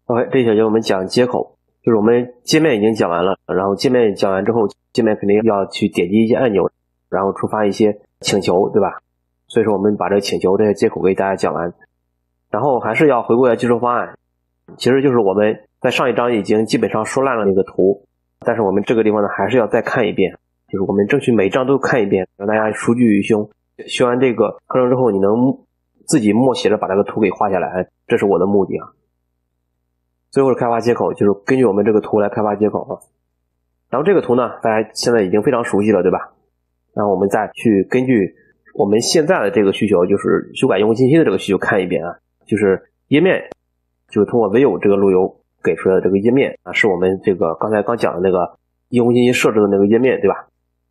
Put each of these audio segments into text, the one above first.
OK， 这一小节我们讲接口，就是我们界面已经讲完了，然后界面讲完之后，界面肯定要去点击一些按钮，然后触发一些请求，对吧？所以说我们把这个请求这些接口给大家讲完，然后还是要回顾一下技术方案，其实就是我们在上一章已经基本上说烂了那个图，但是我们这个地方呢还是要再看一遍，就是我们争取每一章都看一遍，让大家熟记于胸。学完这个课程之后，你能自己默写着把这个图给画下来，这是我的目的啊。最后是开发接口，就是根据我们这个图来开发接口啊。然后这个图呢，大家现在已经非常熟悉了，对吧？然后我们再去根据我们现在的这个需求，就是修改用户信息的这个需求看一遍啊，就是页面，就是通过 View 这个路由给出来的这个页面啊，是我们这个刚才讲的那个用户信息设置的那个页面，对吧？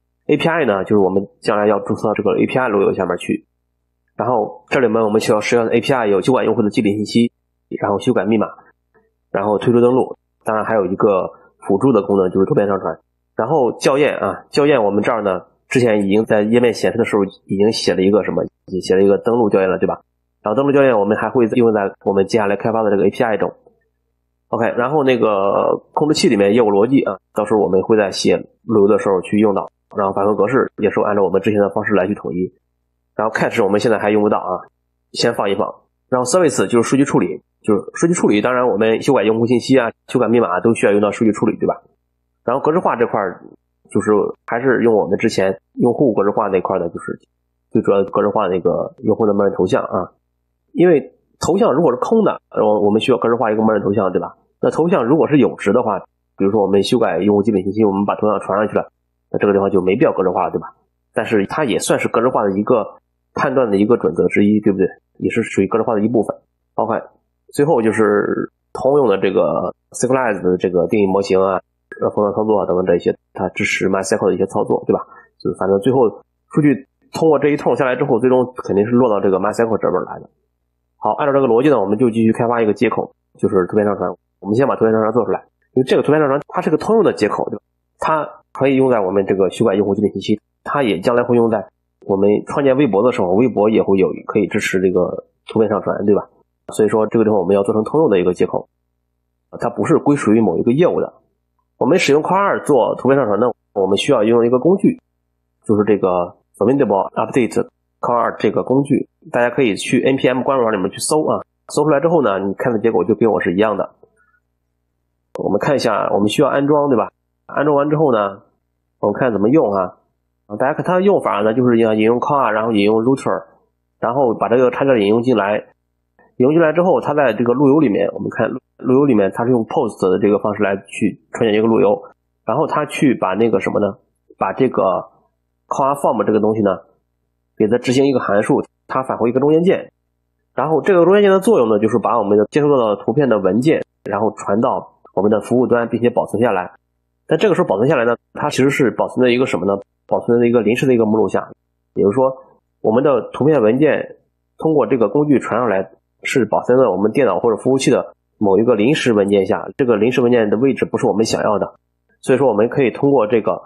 API 呢，就是我们将来要注册到这个 API 路由下面去。然后这里面我们需要使用的 API 有修改用户的基本信息，然后修改密码，然后退出登录，当然还有一个辅助的功能，就是图片上传。然后校验啊，校验我们这儿呢，之前已经在页面显示的时候已经写了一个什么，已经写了一个登录校验了，对吧？然后登录校验我们还会用在我们接下来开发的这个 API 中。OK， 然后那个控制器里面业务逻辑啊，到时候我们会在写路由的时候去用到，然后返回格式也是按照我们之前的方式来去统一。然后 cache 我们现在还用不到啊，先放一放。然后 service 就是数据处理，就是数据处理，当然我们修改用户信息啊，修改密码都需要用到数据处理，对吧？然后格式化这块就是还是用我们之前用户格式化那块的，就是最主要的格式化那个用户的默认头像啊。因为头像如果是空的，我们需要格式化一个默认头像，对吧？那头像如果是有值的话，比如说我们修改用户基本信息，我们把头像传上去了，那这个地方就没必要格式化了，对吧？但是它也算是格式化的一个判断的一个准则之一，对不对？也是属于格式化的一部分。OK， 最后就是通用的这个 Sequelize 的这个定义模型啊、封装操作啊等等这些，它支持 MySQL 的一些操作，对吧？就反正最后数据通过这一通下来之后，最终肯定是落到这个 MySQL 这边来的。好，按照这个逻辑呢，我们就继续开发一个接口，就是图片上传。我们先把图片上传做出来，因为这个图片上传它是个通用的接口，对吧？它可以用在我们这个修改用户基本信息，它也将来会用在我们创建微博的时候，微博也会有可以支持这个图片上传，对吧？所以说这个地方我们要做成通用的一个接口，它不是归属于某一个业务的。我们使用 Core2 做图片上传呢，我们需要用一个工具，就是这个 Formidable Update Core2 这个工具，大家可以去 npm 官网里面去搜啊，搜出来之后呢，你看的结果就跟我是一样的。我们看一下，我们需要安装，对吧？安装完之后呢，我们看怎么用啊。大家看它的用法呢，就是引用 core， 然后引用 router， 然后把这个插件引用进来。引用进来之后，它在这个路由里面，我们看路由里面它是用 post 的这个方式来去创建一个路由，然后它去把那个什么呢，把这个 core form 这个东西呢，给它执行一个函数，它返回一个中间件。然后这个中间件的作用呢，就是把我们的接收到的图片的文件，然后传到我们的服务端，并且保存下来。但这个时候保存下来呢，它其实是保存的一个什么呢？保存的一个临时的一个目录下，也就是说我们的图片文件通过这个工具传上来，是保存在我们电脑或者服务器的某一个临时文件下，这个临时文件的位置不是我们想要的，所以说我们可以通过这个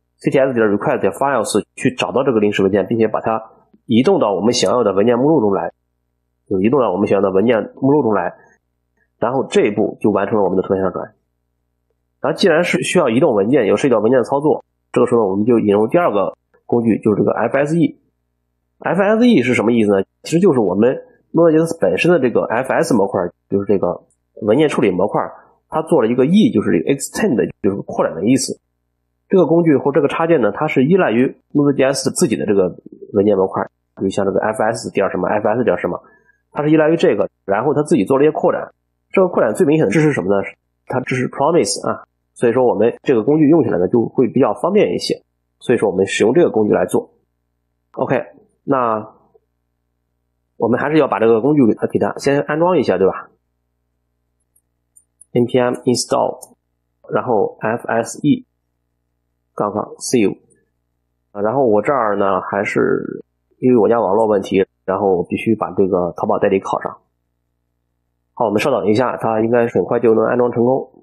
cts.request.files 去找到这个临时文件，并且把它移动到我们想要的文件目录中来，就移动到我们想要的文件目录中来，然后这一步就完成了我们的图片上传。然后既然是需要移动文件，有涉及到文件的操作，这个时候我们就引入第二个工具，就是这个 FSE。FSE 是什么意思呢？其实就是我们 Node.js 本身的这个 FS 模块，就是这个文件处理模块，它做了一个 E， 就是这个 extend， 就是扩展的意思。这个工具或这个插件呢，它是依赖于 Node.js 自己的这个文件模块，就像这个 FS 点什么 FS 点什么，它是依赖于这个，然后它自己做了一些扩展。这个扩展最明显的支持什么呢？它支持 Promise 啊。所以说我们这个工具用起来呢就会比较方便一些，所以说我们使用这个工具来做。 OK， 那我们还是要把这个工具给它先安装一下，对吧？ npm install 然后 fse save， 然后我这儿呢还是因为我家网络问题，然后我必须把这个淘宝代理拷上。好，我们稍等一下，它应该很快就能安装成功。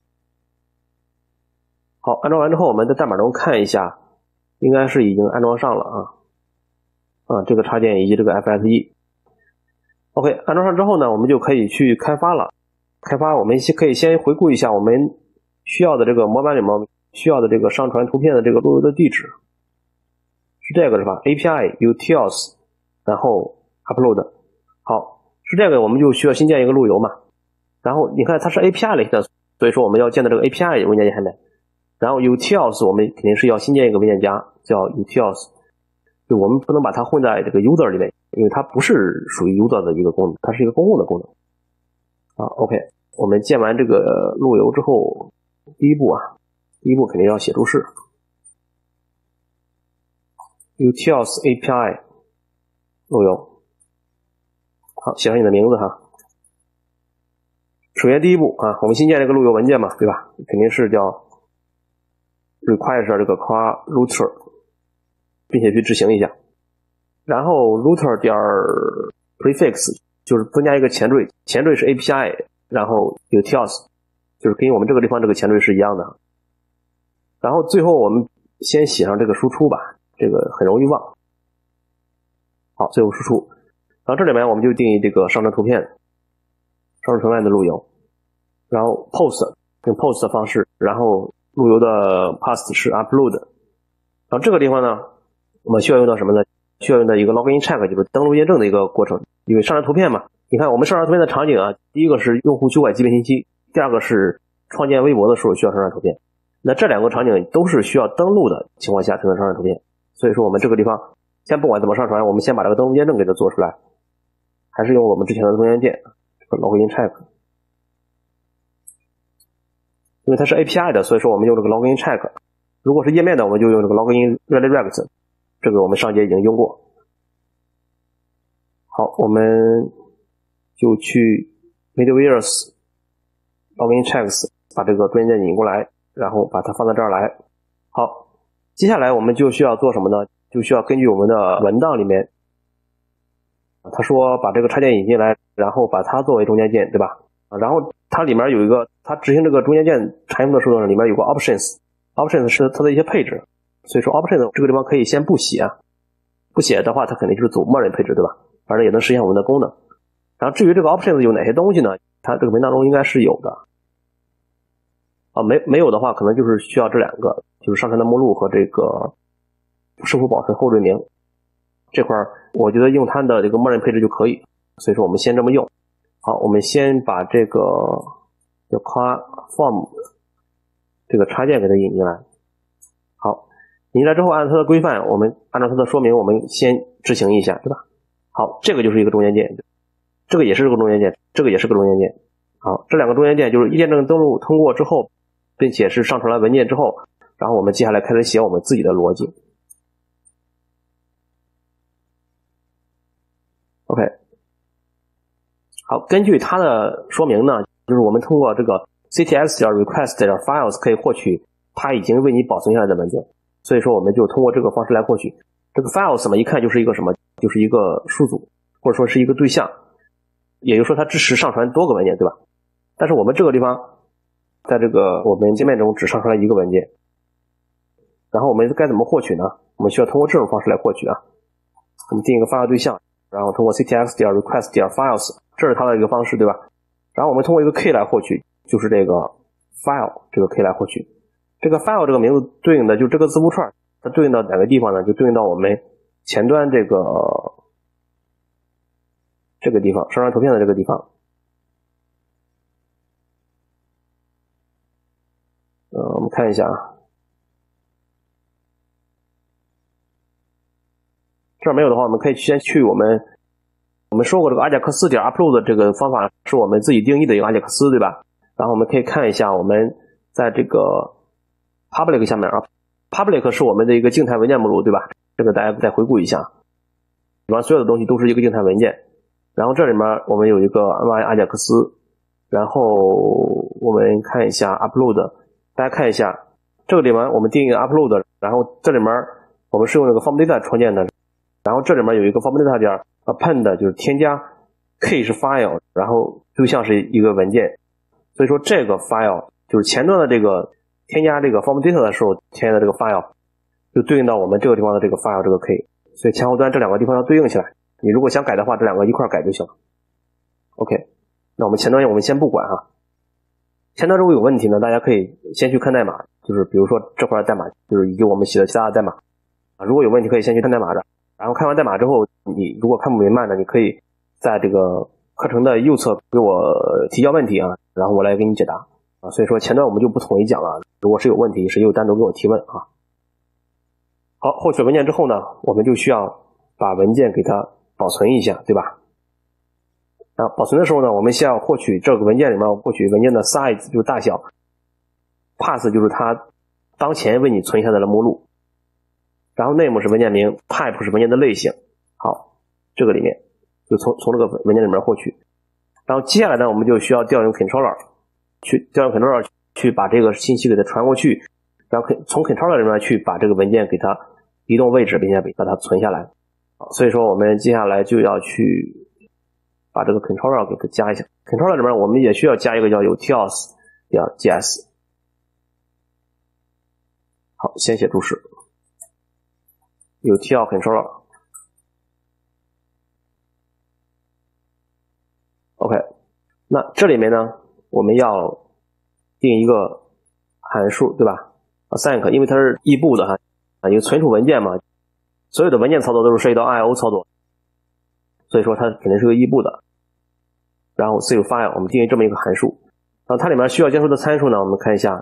好，安装完之后，我们在代码中看一下，应该是已经安装上了这个插件以及这个 FSE。OK， 安装上之后呢，我们就可以去开发了。 开发，我们可以先回顾一下我们需要的这个模板里面需要的这个上传图片的这个路由的地址，是这个是吧 ？API utils， 然后 upload， 好，是这个我们就需要新建一个路由嘛。然后你看它是 API 类的，所以说我们要建的这个 API 文件夹里面。然后 utils 我们肯定是要新建一个文件夹叫 utils， 就我们不能把它混在这个 user 里面，因为它不是属于 user 的一个功能，它是一个公共的功能。OK， 我们建完这个路由之后，第一步肯定要写注释 utils API 路由，好，写上你的名字哈。首先第一步我们新建这个路由文件嘛，对吧？肯定是叫 requires 这个 car router， 并且去执行一下。然后 router 点 prefix 就是增加一个前缀，前缀是 API， 然后 utils 就是跟我们这个地方这个前缀是一样的。然后最后我们先写上这个输出吧，这个很容易忘。好，最后输出。然后这里面我们就定义这个上传图片的路由，然后 post 用 post 的方式，然后路由的 path 是 upload。然后这个地方呢，我们需要用到什么呢？需要用到一个 login check， 就是登录验证的一个过程。因为上传图片嘛，你看我们上传图片的场景第一个是用户修改基本信息，第二个是创建微博的时候需要上传图片。那这两个场景都是需要登录的情况下才能上传图片。所以说我们这个地方先不管怎么上传，我们先把这个登录验证给它做出来，还是用我们之前的中间件login check， 因为它是 API 的，所以说我们用这个 login check。 如果是页面的，我们就用这个 login redirect， 这个我们上节已经用过。好，我们就去 middlewares login checks 把这个中间件引过来，然后把它放到这儿来。好，接下来我们就需要做什么呢？就需要根据我们的文档里面，他说把这个插件引进来，然后把它作为中间件，对吧？然后它里面有一个，它执行这个中间件常用的时候呢，里面有个 options 是它的一些配置，所以说 options 这个地方可以先不写，不写的话它肯定就是走默认配置，对吧？反正也能实现我们的功能。然后至于这个 options 有哪些东西呢？它这个文档中应该是有的。没有的话，可能就是需要这两个，就是上传的目录和这个是否保存后缀名。这块我觉得用它的这个默认配置就可以，所以说我们先这么用。好，我们先把这个叫 car form 这个插件给它引进来。好，引进来之后按照它的规范，我们按照它的说明，我们先执行一下，对吧？好，这个就是一个中间件，这个也是个中间件，这个也是个中间件。好，这两个中间件就是验证登录通过之后，并且是上传了文件之后，然后我们接下来开始写我们自己的逻辑。OK， 好，根据它的说明呢，就是我们通过这个 ctx.request.files 可以获取它已经为你保存下来的文件，所以说我们就通过这个方式来获取。这个 files 嘛，一看就是一个什么，就是一个数组，或者说是一个对象，也就是说它支持上传多个文件，对吧？但是我们这个地方在这个我们界面中只上传了一个文件，然后我们该怎么获取呢？我们需要通过这种方式来获取我们定一个 file 对象，然后通过 ctx.request.files， 这是它的一个方式，对吧？然后我们通过一个 key 来获取，就是这个 file 这个 key 来获取。这个 file 这个名字对应的就这个字符串，它对应到哪个地方呢？就对应到我们前端这个地方，上传图片的这个地方。我们看一下这儿没有的话，我们可以先去我们说过这个阿贾克斯点 upload 这个方法是我们自己定义的一个阿贾克斯，对吧？然后我们可以看一下我们在这个 public 下面public 是我们的一个静态文件目录，对吧？这个大家再回顾一下，里面所有的东西都是一个静态文件。然后这里面我们有一个 my 阿贾克斯，然后我们看一下 upload， 大家看一下这个里面我们定义 upload， 然后这里面我们是用这个 form data 创建的，然后这里面有一个 form data 点 append 就是添加， key 是 file， 然后对象是一个文件，所以说这个 file 就是前端的这个添加这个 form data 的时候添加的这个 file 就对应到我们这个地方的这个 file 这个 key， 所以前后端这两个地方要对应起来，你如果想改的话，这两个一块改就行了。 OK， 那我们前端我们先不管哈。前端如果有问题呢，大家可以先去看代码，就是比如说这块代码，就是以及我们写的其他的代码啊，如果有问题可以先去看代码的。然后看完代码之后，你如果看不明白呢，你可以在这个课程的右侧给我提交问题啊，然后我来给你解答啊。所以说前端我们就不统一讲了，如果是有问题，谁就单独给我提问啊。好，获取文件之后呢，我们就需要把文件给它保存一下，对吧？然后保存的时候呢，我们先要获取这个文件里面获取文件的 size 就是大小 ，path 就是它当前为你存下来的目录。然后 name 是文件名 ，type 是文件的类型。好，这个里面就从这个文件里面获取。然后接下来呢，我们就需要调用 controller 去把这个信息给它传过去，然后从 controller 里面去把这个文件给它移动位置，并且把它存下来。好，所以说我们接下来就要去把这个 controller 给它加一下。controller 里面我们也需要加一个叫utils.js。好，先写注释。util controller OK， 那这里面呢，我们要定一个函数，对吧 ？async， 因为它是异步的哈，一个存储文件嘛，所有的文件操作都是涉及到 IO 操作，所以说它肯定是个异步的。然后 save file， 我们定义这么一个函数，然后它里面需要接收的参数呢，我们看一下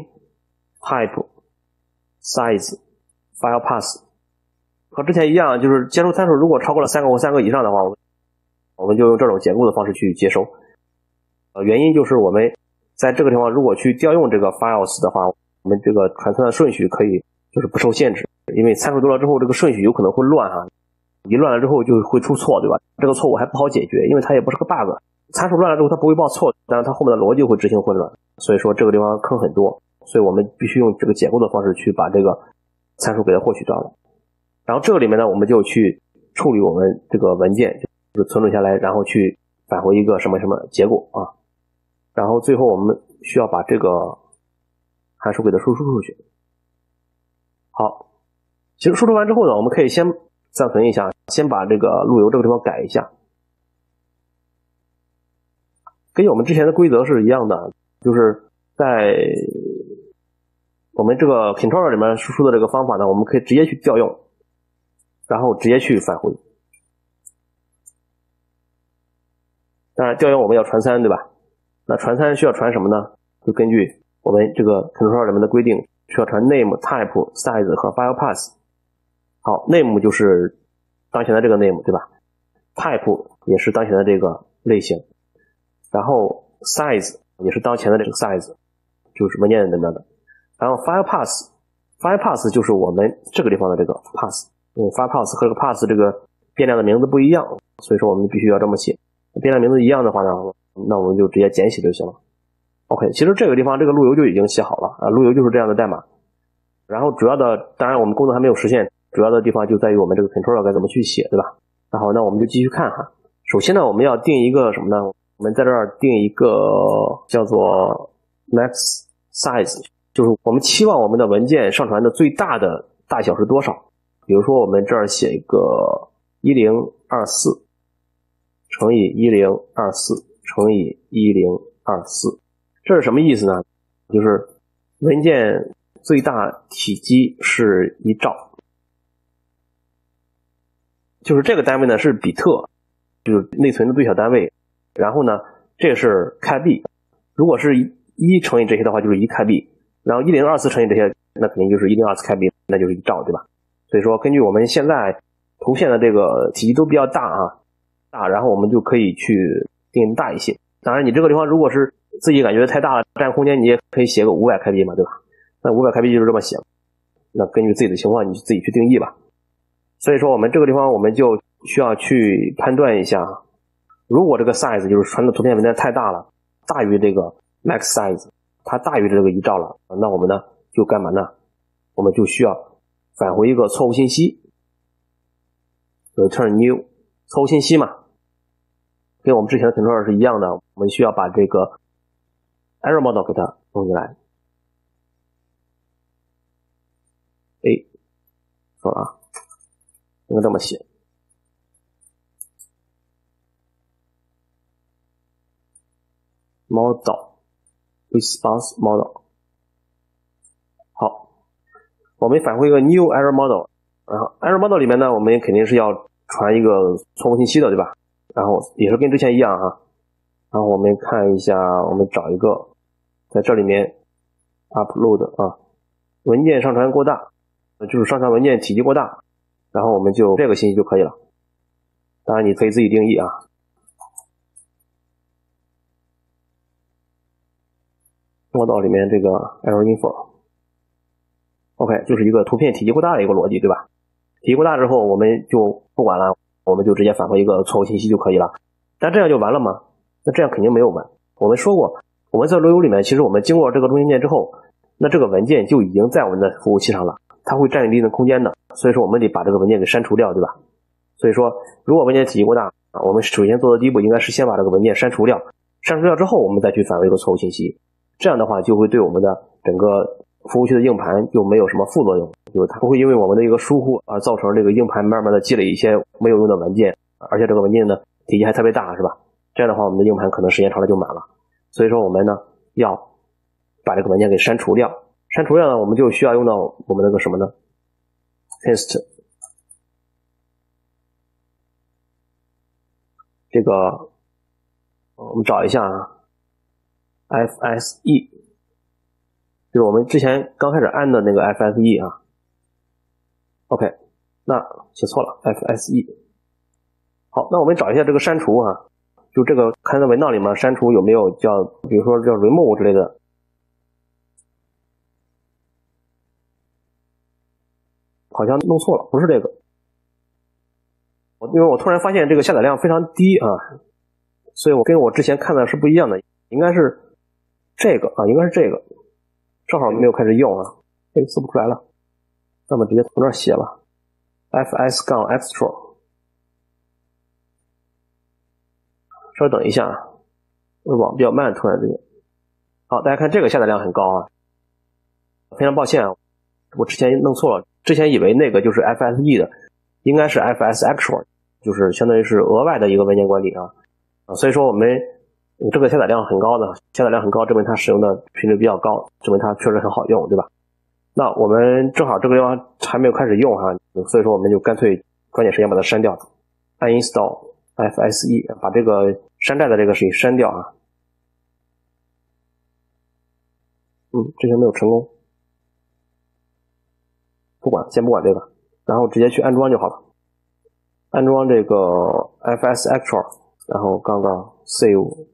name、type、size、file path。和之前一样，就是接收参数如果超过了3个或3个以上的话，我们就用这种结构的方式去接收。原因就是我们在这个地方如果去调用这个 files 的话，我们这个传送的顺序可以就是不受限制，因为参数多了之后这个顺序有可能会乱哈，一乱了之后就会出错，对吧？这个错误还不好解决，因为它也不是个 bug， 参数乱了之后它不会报错，但是它后面的逻辑会执行混乱，所以说这个地方坑很多，所以我们必须用这个结构的方式去把这个参数给它获取到了。然后这个里面呢，我们就去处理我们这个文件，就是存储下来，然后去返回一个什么什么结果啊。然后最后我们需要把这个函数给它输出出去。好，其实输出完之后呢，我们可以先暂存一下，先把这个路由这个地方改一下，跟我们之前的规则是一样的，就是在我们这个 controller 里面输出的这个方法呢，我们可以直接去调用，然后直接去返回。当然调用我们要传参，对吧？那传参需要传什么呢？就根据我们这个 controller 里面的规定，需要传 name、type、size 和 file path。好 ，name 就是当前的这个 name， 对吧？ type 也是当前的这个类型，然后 size 也是当前的这个 size， 就是文件里面的。然后 file path 就是我们这个地方的这个 path， 因为 file path 和这个 path 这个变量的名字不一样，所以说我们必须要这么写。变量名字一样的话呢，那我们就直接简写就行了。OK， 其实这个地方这个路由就已经写好了啊，路由就是这样的代码。然后主要的，当然我们工作还没有实现，主要的地方就在于我们这个 controller 该怎么去写，对吧？那好，那我们就继续看哈。首先呢，我们要定一个什么呢？我们在这儿定一个叫做 max size， 就是我们期望我们的文件上传的最大的大小是多少。比如说我们这儿写一个1024乘以1024乘以1024，这是什么意思呢？就是文件最大体积是1兆，就是这个单位呢是比特，就是内存的最小单位。然后呢，这是开币，如果是1乘以这些的话，就是1开币。然后1024乘以这些，那肯定就是1024开币，那就是1兆，对吧？所以说，根据我们现在图片的这个体积都比较大啊。然后我们就可以去定大一些。当然你这个地方如果是自己感觉太大了占空间，你也可以写个500开币嘛，对吧？那500开币就是这么写，那根据自己的情况你自己去定义吧。所以说我们这个地方我们就需要去判断一下，如果这个 size 就是传的图片文件太大了，大于这个 max size， 它大于这个1兆了，那我们呢就干嘛呢？我们就需要返回一个错误信息 return new 错误信息嘛，跟我们之前的 controller 是一样的，我们需要把这个 error model 给它弄进来。错了啊，应该这么写。 model response model。好，我们返回一个 new error model， 然后 error model 里面呢，我们肯定是要传一个错误信息的，对吧？然后也是跟之前一样哈。然后我们看一下，我们找一个，在这里面 upload 啊，文件上传过大，就是上传文件体积过大，然后我们就这个信息就可以了。当然你可以自己定义啊。model 里面这个 error info。OK， 就是一个图片体积过大的一个逻辑，对吧？体积过大之后，我们就不管了，我们就直接返回一个错误信息就可以了。但这样就完了吗？那这样肯定没有完。我们说过，我们在路由里面，其实我们经过这个中心件之后，那这个文件就已经在我们的服务器上了，它会占用一定的空间的。所以说我们得把这个文件给删除掉，对吧？所以说，如果文件体积过大，我们首先做的第一步应该是先把这个文件删除掉。删除掉之后，我们再去返回一个错误信息。这样的话，就会对我们的整个服务器的硬盘就没有什么副作用，就是它不会因为我们的一个疏忽而造成这个硬盘慢慢的积累一些没有用的文件，而且这个文件呢体积还特别大，是吧？这样的话，我们的硬盘可能时间长了就满了。所以说我们呢要把这个文件给删除掉。删除掉呢，我们就需要用到我们那个什么呢 ？test 这个，我们找一下啊。FSE 就是我们之前刚开始按的那个 FSE 啊。OK， 那写错了 FSE。好，那我们找一下这个删除啊，就这个看在文档里面删除有没有叫，比如说叫 remove 之类的。好像弄错了，不是这个。因为我突然发现这个下载量非常低啊，所以我跟我之前看的是不一样的，应该是这个啊，应该是这个，正好没有开始用啊，搜不出来了，那么直接从这儿写吧 ，fs-extra， 稍微等一下啊，网比较慢，突然之间。好，大家看这个下载量很高啊，非常抱歉啊，我之前弄错了，之前以为那个就是 FSE 的，应该是 fs-extra， 就是相当于是额外的一个文件管理啊，所以说我们这个下载量很高的，下载量很高，证明它使用的频率比较高，证明它确实很好用，对吧？那我们正好这个地方还没有开始用哈，所以说我们就干脆抓紧时间把它删掉 ，uninstall FSE， 把这个山寨的这个事情删掉啊。之前没有成功，不管，先不管这个，然后直接去安装就好了。安装这个 FS-extra， 然后杠杠 save。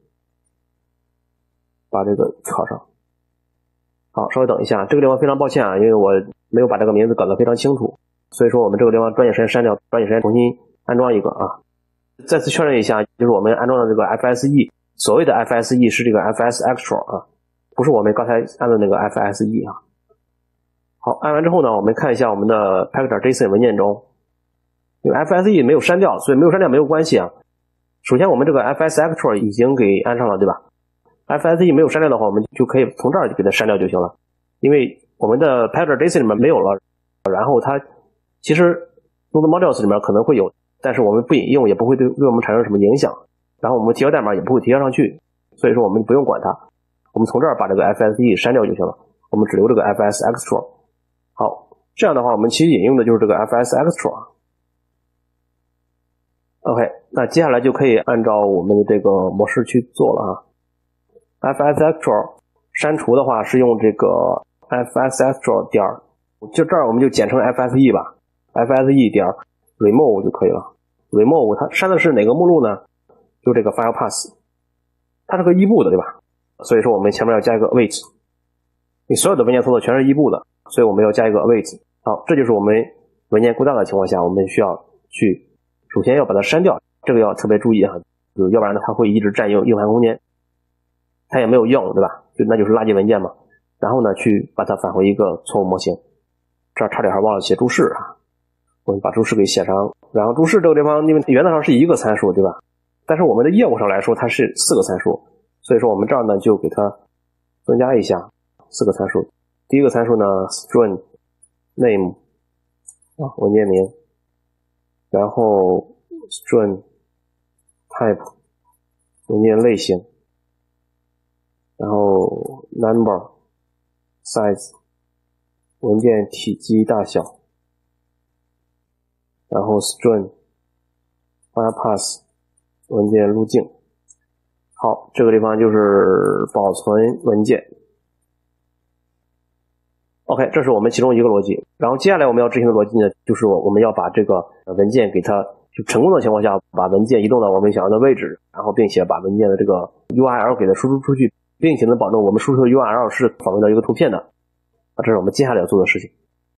把这个拷上。好，稍微等一下，这个地方非常抱歉啊，因为我没有把这个名字搞得非常清楚，所以说我们这个地方抓紧时间删掉，抓紧时间重新安装一个啊。再次确认一下，就是我们安装的这个 FSE， 所谓的 FSE 是这个 FS-extra 啊，不是我们刚才按的那个 FSE 啊。好，按完之后呢，我们看一下我们的 package.json 文件中，因为 FSE 没有删掉，所以没有删掉没有关系啊。首先我们这个 FS-extra 已经给安上了，对吧？FSE 没有删掉的话，我们就可以从这儿就给它删掉就行了，因为我们的 package.json 里面没有了，然后它其实 node modules 里面可能会有，但是我们不引用也不会对我们产生什么影响，然后我们提交代码也不会提交上去，所以说我们不用管它，我们从这儿把这个 FSE 删掉就行了，我们只留这个 FS-extra。好，这样的话我们其实引用的就是这个 FS-extra。OK， 那接下来就可以按照我们的这个模式去做了啊。FS-extra 删除的话是用这个 FS-extra 点，就这儿我们就简称 FSE 吧 ，FSE 点 remove 就可以了。remove 它删的是哪个目录呢？就这个 file path， 它是个异步的，对吧？所以说我们前面要加一个 await， 你所有的文件操作全是异步的，所以我们要加一个 await。好，这就是我们文件过大的情况下，我们需要去首先要把它删掉，这个要特别注意哈，就要不然呢它会一直占用硬盘空间。它也没有用，对吧？那就是垃圾文件嘛。然后呢，去把它返回一个错误模型。这儿差点还忘了写注释啊，我们把注释给写上。然后注释这个地方，因为原则上是一个参数，对吧？但是我们的业务上来说，它是4个参数，所以说我们这儿呢就给它增加一下4个参数。第一个参数呢 string name 文件名，然后 string type 文件类型。 然后 number size 文件体积大小，然后 string file path 文件路径。好，这个地方就是保存文件。OK， 这是我们其中一个逻辑。然后接下来我们要执行的逻辑呢，就是我们要把这个文件给它就成功的情况下，把文件移动到我们想要的位置，然后并且把文件的这个 URL 给它输出出去，并且能保证我们输出的 URL 是访问到一个图片的。这是我们接下来要做的事情。